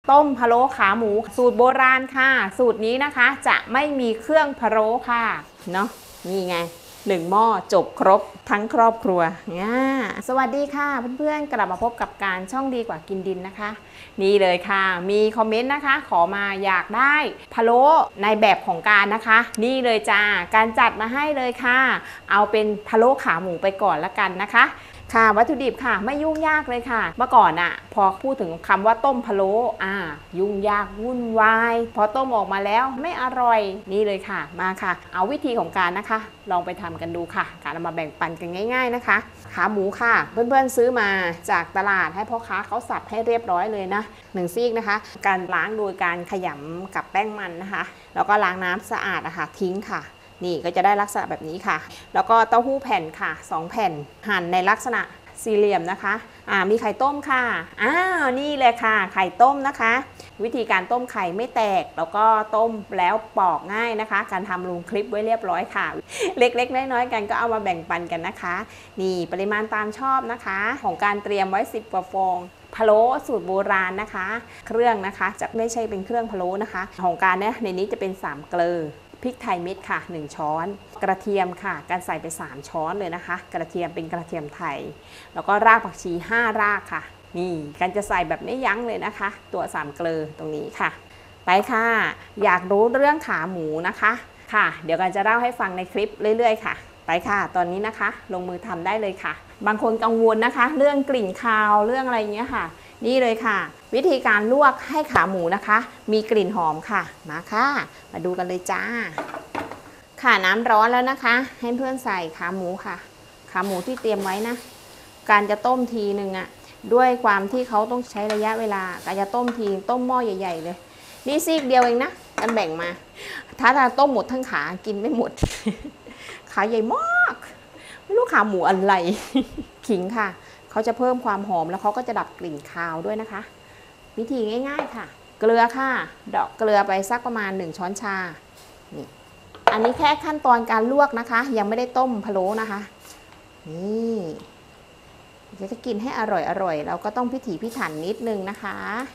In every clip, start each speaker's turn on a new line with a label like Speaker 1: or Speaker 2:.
Speaker 1: ต้มพะโล้ขาหมูสูตรโบราณค่ะสูตรนี้นะคะจะไม่มีเครื่องพะโล้ค่ะเนาะนี่ไง1 หม้อจบครบทั้งครอบครัวสวัสดีค่ะเพื่อนๆกลับมาพบกับการช่องดีกว่ากินดินนะคะนี่เลยค่ะมีคอมเมนต์นะคะขอมาอยากได้พะโล้ในแบบของการนะคะนี่เลยจ้าการจัดมาให้เลยค่ะเอาเป็นพะโล้ขาหมูไปก่อนละกันนะคะค่ะวัตถุดิบค่ะไม่ยุ่งยากเลยค่ะเมื่อก่อนอะพอพูดถึงคำว่าต้มพะโล้ยุ่งยากวุ่นวายพอต้มออกมาแล้วไม่อร่อยนี่เลยค่ะมาค่ะเอาวิธีของการนะคะลองไปทำกันดูค่ะการเอามาแบ่งปันกันง่ายๆนะคะขาหมูค่ะเพื่อนๆซื้อมาจากตลาดให้พ่อค้าเขาสับให้เรียบร้อยเลยนะ1 ซีกนะคะการล้างโดยการขยำกับแป้งมันนะคะแล้วก็ล้างน้ำสะอาดนะคะทิ้งค่ะนี่ก็จะได้ลักษณะแบบนี้ค่ะแล้วก็เต้าหู้แผ่นค่ะ2 แผ่นหั่นในลักษณะสี่เหลี่ยมนะคะมีไข่ต้มค่ะนี่เลยค่ะไข่ต้มนะคะวิธีการต้มไข่ไม่แตกแล้วก็ต้มแล้วปอกง่ายนะคะการทำลงคลิปไว้เรียบร้อยค่ะเล็กๆน้อยๆกันก็เอามาแบ่งปันกันนะคะนี่ปริมาณตามชอบนะคะของการเตรียมไว้10 กว่าฟองพะโล้สูตรโบราณนะคะเครื่องนะคะจะไม่ใช่เป็นเครื่องพะโล้นะคะของการเนี่ยในนี้จะเป็น3 เกลือพริกไทยเม็ดค่ะ1 ช้อนกระเทียมค่ะการใส่ไป3 ช้อนเลยนะคะกระเทียมเป็นกระเทียมไทยแล้วก็รากผักชี5 รากค่ะนี่การจะใส่แบบไม่ยั้งเลยนะคะตัว3 เกลือตรงนี้ค่ะไปค่ะอยากรู้เรื่องขาหมูนะคะค่ะเดี๋ยวกันจะเล่าให้ฟังในคลิปเรื่อยๆค่ะไปค่ะตอนนี้นะคะลงมือทำได้เลยค่ะบางคนกังวลนะคะเรื่องกลิ่นคาวเรื่องอะไรเงี้ยค่ะนี่เลยค่ะวิธีการลวกให้ขาหมูนะคะมีกลิ่นหอมค่ะมาค่ะมาดูกันเลยจ้าค่ะน้ำร้อนแล้วนะคะให้เพื่อนใส่ขาหมูค่ะขาหมูที่เตรียมไว้นะการจะต้มทีนึงด้วยความที่เขาต้องใช้ระยะเวลาการจะต้มทีต้มหม้อใหญ่ๆเลยนี่ซีกเดียวเองนะกันแบ่งมาถ้าต้มหมดทั้งขากินไม่หมด ขาใหญ่มากไม่รู้ขาหมูอะไร ขิงค่ะเขาจะเพิ่มความหอมแล้วเขาก็จะดับกลิ่นคาวด้วยนะคะวิธีง่ายๆค่ะเกลือค่ะดอกเกลือไปสักประมาณ1 ช้อนชานี่อันนี้แค่ขั้นตอนการลวกนะคะยังไม่ได้ต้มพะโล้นะคะนี่จะกินให้อร่อยเราก็ต้องพิถีพิถันนิดนึงนะคะ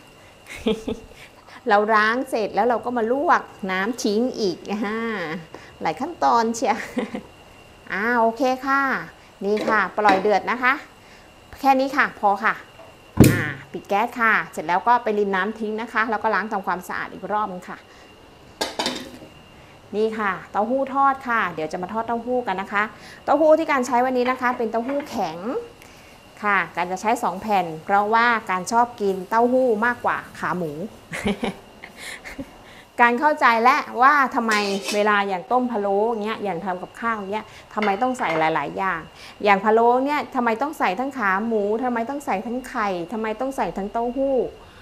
Speaker 1: เราล้างเสร็จแล้วเราก็มาลวกน้ำทิ้งอีกหลายขั้นตอนเชียโอเคค่ะนี่ค่ะปล่อยเดือดนะคะแค่นี้ค่ะพอค่ะปิดแก๊สค่ะเสร็จแล้วก็ไปรินน้ำทิ้งนะคะแล้วก็ล้างทำความสะอาดอีกรอบนึงค่ะนี่ค่ะเต้าหู้ทอดค่ะเดี๋ยวจะมาทอดเต้าหู้กันนะคะเต้าหู้ที่การใช้วันนี้นะคะเป็นเต้าหู้แข็งค่ะการจะใช้2 แผ่นเพราะว่าการชอบกินเต้าหู้มากกว่าขาหมู การเข้าใจและว่าทำไมเวลาอย่างต้มพะโล้เงี้ยอย่างทำกับข้าวเงี้ยทำไมต้องใส่หลายๆอย่างพะโล้เนี่ยทำไมต้องใส่ทั้งขาหมูทำไมต้องใส่ทั้งไข่ทำไมต้องใส่ทั้งเต้าหู้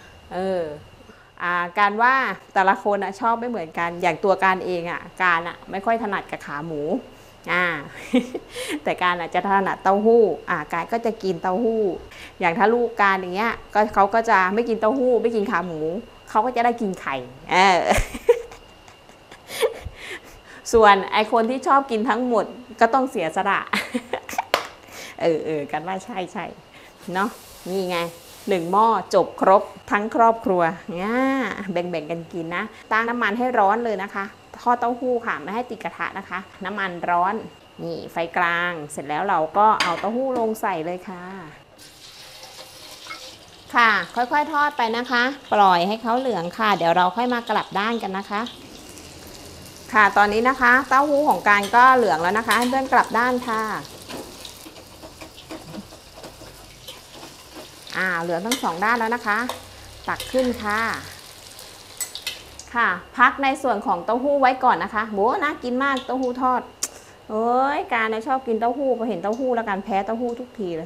Speaker 1: การว่าแต่ละคนชอบไม่เหมือนกันอย่างตัวการเองการไม่ค่อยถนัดกับขาหมูแต่การจะถนัดเต้าหู้การก็จะกินเต้าหู้อย่างถ้าลูกการอย่างเงี้ยก็เขาก็จะไม่กินเต้าหู้ไม่กินขาหมูเขาก็จะได้กินไข่ ส่วนไอคนที่ชอบกินทั้งหมดก็ต้องเสียสละ กันว่าใช่เนาะนี่ไง1 หม้อจบครบทั้งครอบครัวแบ่งกันกินนะตั้งน้ำมันให้ร้อนเลยนะคะทอดเต้าหู้ค่ะไม่ให้ติดกระทะนะคะน้ำมันร้อนนี่ไฟกลางเสร็จแล้วเราก็เอาเต้าหู้ลงใส่เลยค่ะค่ะค่อยๆทอดไปนะคะปล่อยให้เขาเหลืองค่ะเดี๋ยวเราค่อยมากลับด้านกันนะคะค่ะตอนนี้นะคะเต้าหู้ของการก็เหลืองแล้วนะคะเพื่อนกลับด้านค่ะเหลืองทั้ง2 ด้านแล้วนะคะตักขึ้นค่ะพักในส่วนของเต้าหู้ไว้ก่อนนะคะโหน่ากินมากเต้าหู้ทอดการชอบกินเต้าหู้พอเห็นเต้าหู้แล้วกันแพ้เต้าหู้ทุกทีเลย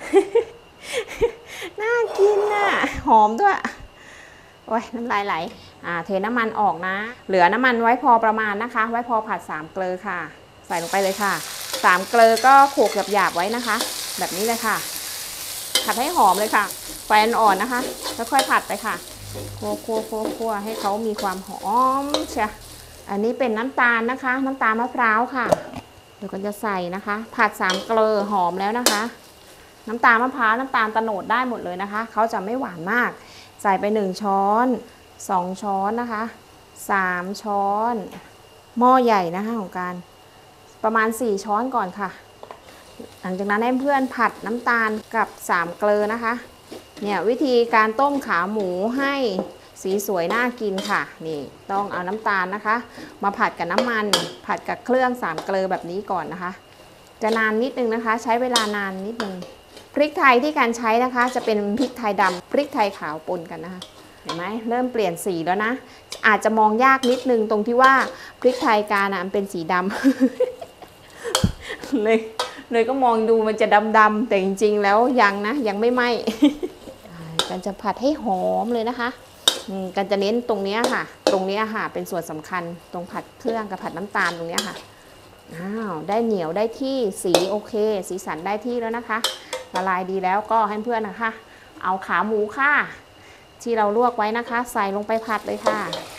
Speaker 1: น่ากินหอมด้วยโอ้ยน้ำลายไหลเทน้ำมันออกนะเหลือน้ำมันไว้พอประมาณนะคะไว้พอผัด3 เกลือค่ะใส่ลงไปเลยค่ะ3 เกลือก็โขลกหยาบๆไว้นะคะแบบนี้เลยค่ะผัดให้หอมเลยค่ะไฟอ่อนนะคะค่อยๆผัดไปค่ะคั่วให้เขามีความหอมเชียอันนี้เป็นน้ำตาลนะคะน้ำตาลมะพร้าวค่ะเดี๋ยวก็จะใส่นะคะผัด3 เกลือหอมแล้วนะคะน้ำตาลมะพร้าวน้ำตาลโตนดได้หมดเลยนะคะเขาจะไม่หวานมากใส่ไป1ช้อน2ช้อนนะคะ3ช้อนหม้อใหญ่นะคะของการประมาณ4ช้อนก่อนค่ะหลังจากนั้นให้เพื่อนผัดน้ำตาลกับ3เกลือนะคะเนี่ยวิธีการต้มขาหมูให้สีสวยน่ากินค่ะนี่ต้องเอาน้ำตาลนะคะมาผัดกับน้ำมันผัดกับเครื่อง3เกลือแบบนี้ก่อนนะคะจะนานนิดนึงนะคะใช้เวลานานนิดนึงพริกไทยที่การใช้นะคะจะเป็นพริกไทยดำพริกไทยขาวปนกันนะคะเห็นไหมเริ่มเปลี่ยนสีแล้วนะอาจจะมองยากนิดนึงตรงที่ว่าพริกไทยการมันเป็นสีดำ เลยก็มองดูมันจะดำๆแต่จริงๆแล้วยังนะยังไม่ไหม้ กันจะผัดให้หอมเลยนะคะกันจะเน้นตรงนี้ค่ะตรงนี้ค่ะเป็นส่วนสำคัญตรงผัดเครื่องกับผัดน้ำตาลตรงนี้ค่ะอ้าวได้เหนียวได้ที่สีโอเคสีสันได้ที่แล้วนะคะละลายดีแล้วก็ให้เพื่อนนะคะเอาขาหมูค่ะที่เราลวกไว้นะคะใส่ลงไปผัดเลยค่ะ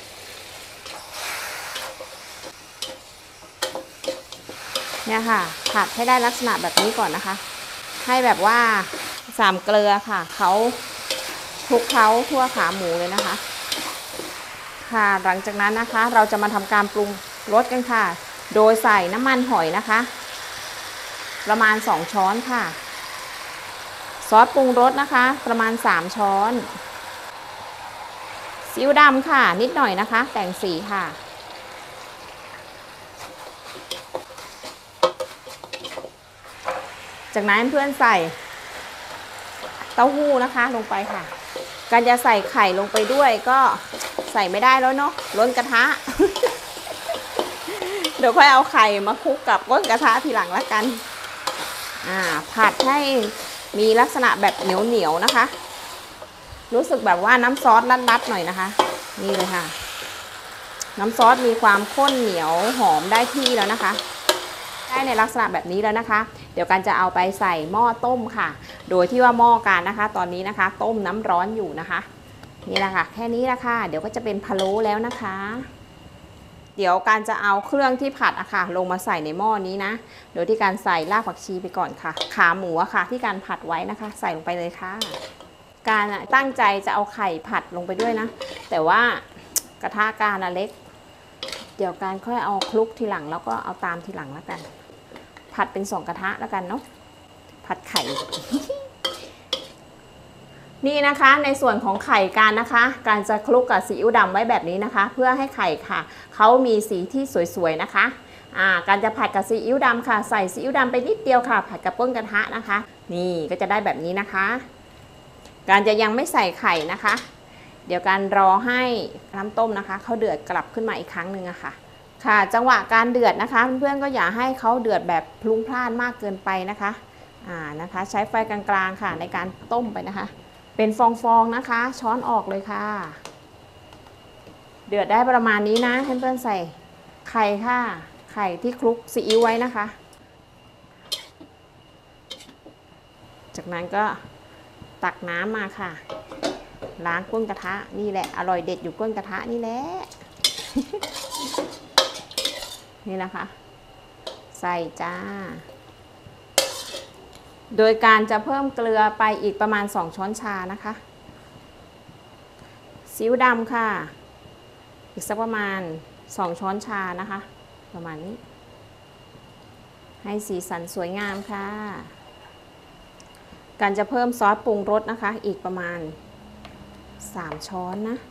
Speaker 1: เนี่ยค่ะผัดให้ได้ลักษณะแบบนี้ก่อนนะคะให้แบบว่า3เกลือค่ะเขาคลุกเคล้าทั่วขาหมูเลยนะคะค่ะหลังจากนั้นนะคะเราจะมาทำการปรุงรสกันค่ะโดยใส่น้ำมันหอยนะคะประมาณ2ช้อนค่ะซอสปรุงรสนะคะประมาณ3ช้อนซีอิ๊วดำค่ะนิดหน่อยนะคะแต่งสีค่ะจากนั้นเพื่อนใส่เต้าหู้นะคะลงไปค่ะการจะใส่ไข่ลงไปด้วยก็ใส่ไม่ได้แล้วเนาะล้นกระทะ เดี๋ยวค่อยเอาไข่มาคลุกกับก้นกระทะทีหลังละกันผัดให้มีลักษณะแบบเหนียวๆนะคะรู้สึกแบบว่าน้ำซอสรัดๆหน่อยนะคะนี่เลยค่ะน้ำซอสมีความข้นเหนียวหอมได้ที่แล้วนะคะได้ในลักษณะแบบนี้แล้วนะคะเดี๋ยวกันจะเอาไปใส่หม้อต้มค่ะโดยที่ว่าหม้อการนะคะตอนนี้นะคะต้มน้ำร้อนอยู่นะคะนี่แหละค่ะแค่นี้ละค่ะเดี๋ยวก็จะเป็นพะโล้แล้วนะคะเดี๋ยวการจะเอาเครื่องที่ผัดอะค่ะลงมาใส่ในหม้อนี้นะโดยที่การใส่รากผักชีไปก่อนค่ะขาหมูอะค่ะที่การผัดไว้นะคะใส่ลงไปเลยค่ะการตั้งใจจะเอาไข่ผัดลงไปด้วยนะแต่ว่ากระทะการเล็กเดี๋ยวการค่อยเอาคลุกทีหลังแล้วก็เอาตามทีหลังแล้วกันผัดเป็น2กระทะแล้วกันเนาะผัดไข่ นี่นะคะในส่วนของไข่การนะคะการจะคลุกกับซีอิ๊วดำไว้แบบนี้นะคะเพื่อให้ไข่ค่ะเขามีสีที่สวยๆนะคะการจะผัดกับซีอิ๊วดำค่ะใส่ซีอิ๊วดำไปนิดเดียวค่ะผัดกับก้นกระทะนะคะนี่ก็จะได้แบบนี้นะคะการจะยังไม่ใส่ไข่นะคะเดี๋ยวการรอให้น้ำต้มนะคะเขาเดือดกลับขึ้นมาอีกครั้งหนึ่งอะค่ะจังหวะการเดือดนะคะเพื่อนๆก็อย่าให้เขาเดือดแบบพลุ่งพล่านมากเกินไปนะคะนะคะใช้ไฟกลางๆค่ะในการต้มไปนะคะเป็นฟองๆนะคะช้อนออกเลยค่ะเดือดได้ประมาณนี้นะเพื่อนๆใส่ไข่ค่ะไข่ที่คลุกซีอิ๊วไว้นะคะจากนั้นก็ตักน้ำมาค่ะล้างก้นกระทะนี่แหละอร่อยเด็ดอยู่ก้นกระทะนี่แหละ นี่นะคะใส่จ้าโดยการจะเพิ่มเกลือไปอีกประมาณ2ช้อนชานะคะซีอิ๊วดำค่ะอีกสักประมาณ2ช้อนชานะคะประมาณนี้ให้สีสันสวยงามค่ะการจะเพิ่มซอสปรุงรสนะคะอีกประมาณ3ช้อนนะ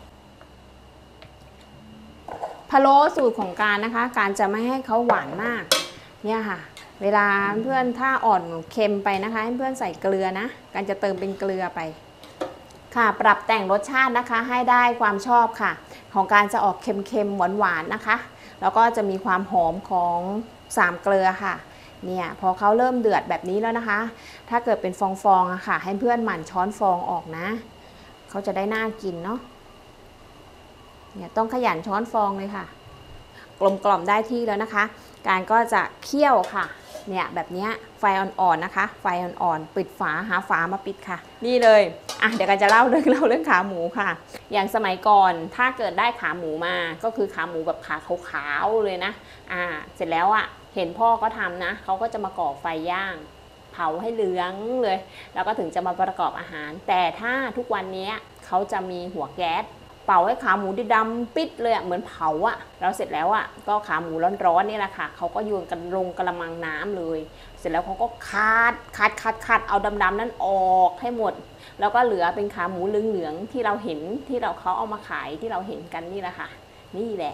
Speaker 1: พะโล้สูตรของการนะคะการจะไม่ให้เขาหวานมากเนี่ยค่ะเวลาเพื่อนถ้าอ่อนเค็มไปนะคะให้เพื่อนใส่เกลือนะการจะเติมเป็นเกลือไปค่ะปรับแต่งรสชาตินะคะให้ได้ความชอบค่ะของการจะออกเค็มๆหวานๆนะคะแล้วก็จะมีความหอมของ3เกลือค่ะเนี่ยพอเขาเริ่มเดือดแบบนี้แล้วนะคะถ้าเกิดเป็นฟองๆอะค่ะให้เพื่อนหมั่นช้อนฟองออกนะเขาจะได้น่ากินเนาะเนี่ยต้องขยันช้อนฟองเลยค่ะกลมกล่อมได้ที่แล้วนะคะการก็จะเคี่ยวค่ะเนี่ยแบบนี้ไฟอ่อนๆนะคะไฟอ่อนๆปิดฝาหาฝามาปิดค่ะนี่เลยเดี๋ยวกันจะเล่าเรื่องขาหมูค่ะอย่างสมัยก่อนถ้าเกิดได้ขาหมูมาก็คือขาหมูแบบขาขาวๆเลยนะเสร็จแล้วเห็นพ่อเขาทำนะเขาก็จะมาก่อไฟย่างเผผาให้เหลืองเลยแล้วก็ถึงจะมาประกอบอาหาร แต่ถ้าทุกวันนี้เขาจะมีหัวแก๊สเป่าให้ขาหมูดำปิดเลยเหมือนเผาแล้วเสร็จแล้วก็ขาหมูร้อนๆนี่แหละค่ะเขาก็โยนกันลงกระมังน้ำเลยเสร็จแล้วเขาก็คัดเอาดำๆนั้นออกให้หมดแล้วก็เหลือเป็นขาหมูเหลืองๆที่เราเห็นที่เขาเอามาขายที่เราเห็นกันนี่แหละค่ะนี่แหละ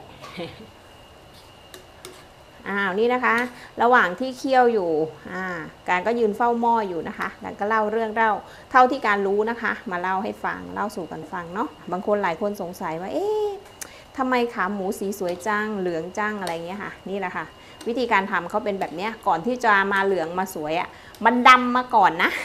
Speaker 1: นี่นะคะระหว่างที่เคี่ยวอยู่การก็ยืนเฝ้าหม้ออยู่นะคะการก็เล่าเรื่องเท่าที่การรู้นะคะมาเล่าให้ฟังเล่าสู่กันฟังเนาะบางคนหลายคนสงสัยว่าทำไมขาหมูสีสวยจังเหลืองจังอะไรเงี้ยค่ะนี่แหละค่ะวิธีการทำเขาเป็นแบบนี้ก่อนที่จะมาเหลืองมาสวยมันดำมาก่อนนะ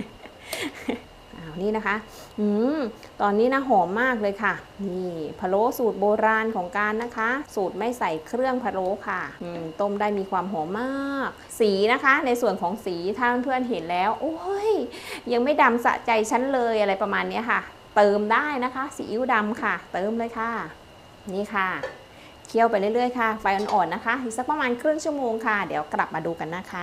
Speaker 1: นี่นะคะตอนนี้นะหอมมากเลยค่ะนี่พะโล้สูตรโบราณของการนะคะสูตรไม่ใส่เครื่องพะโล้ค่ะต้มได้มีความหอมมากสีนะคะในส่วนของสีถ้าเพื่อนเห็นแล้วโอ้ยยังไม่ดำสะใจฉันเลยอะไรประมาณนี้ค่ะเติมได้นะคะซีอิ๊วดำค่ะเติมเลยค่ะนี่ค่ะเคี่ยวไปเรื่อยๆค่ะไฟอ่อนๆนะคะอีกสักประมาณครึ่งชั่วโมงค่ะเดี๋ยวกลับมาดูกันนะคะ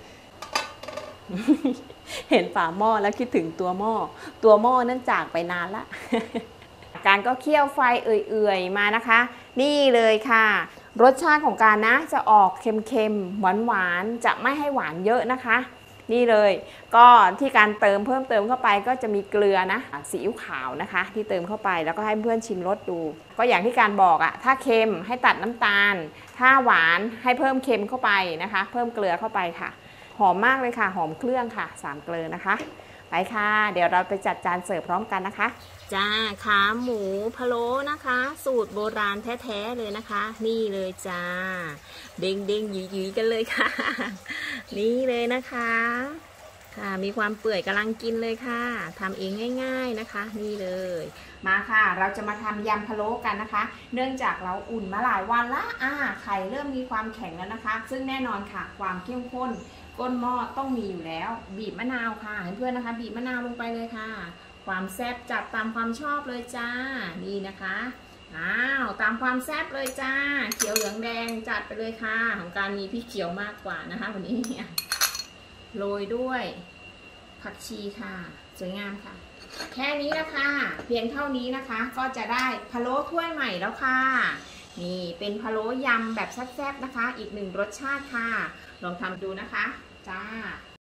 Speaker 1: เห็นฝาหม้อแล้วคิดถึงตัวหม้อนั่นจากไปนานละ การก็เคี่ยวไฟเอื่อยๆมานะคะนี่เลยค่ะรสชาติของการนะจะออกเค็มๆหวานๆจะไม่ให้หวานเยอะนะคะนี่เลยก็ที่การเพิ่มเติมเข้าไปก็จะมีเกลือนะซีอิ๊วขาวนะคะที่เติมเข้าไปแล้วก็ให้เพื่อนชิมรสดูก็อย่างที่การบอกถ้าเค็มให้ตัดน้ำตาลถ้าหวานให้เพิ่มเค็มเข้าไปนะคะเพิ่มเกลือเข้าไปค่ะหอมมากเลยค่ะหอมเครื่องค่ะ3เกลือนะคะไปค่ะเดี๋ยวเราไปจัดจานเสิร์ฟพร้อมกันนะคะจ้าขาหมูพะโล้นะคะสูตรโบราณแท้ๆเลยนะคะนี่เลยจ้าเด้งๆหยีๆกันเลยค่ะนี่เลยนะคะค่ะมีความเปื่อยกำลังกินเลยค่ะทำเองง่ายๆนะคะนี่เลยมาค่ะเราจะมาทำยำพะโล้กันนะคะเนื่องจากเราอุ่นมาหลายวันละไข่เริ่มมีความแข็งแล้วนะคะซึ่งแน่นอนค่ะความเข้มข้นก้นหม้อต้องมีอยู่แล้วบีบมะนาวค่ะเพื่อนๆนะคะบีบมะนาวลงไปเลยค่ะความแซ่บจัดตามความชอบเลยจ้านี่นะคะตามความแซ่บเลยจ้าเขียวเหลืองแดงจัดไปเลยค่ะของการมีพริกเขียวมากกว่านะคะวันนี้โรยด้วยผักชีค่ะสวยงามค่ะแค่นี้นะคะเพียงเท่านี้นะคะก็จะได้พะโล้ถ้วยใหม่แล้วค่ะนี่เป็นพะโล้ยำแบบแซ่บๆนะคะอีก1รสชาติค่ะลองทำดูนะคะจ้า